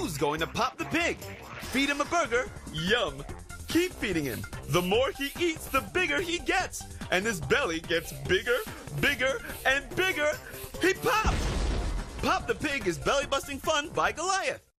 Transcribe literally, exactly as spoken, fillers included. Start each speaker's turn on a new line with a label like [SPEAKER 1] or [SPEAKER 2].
[SPEAKER 1] Who's going to pop the pig? Feed him a burger? Yum. Keep feeding him. The more he eats, the bigger he gets. And his belly gets bigger, bigger, and bigger. He popped! Pop the Pig is belly busting fun by Goliath.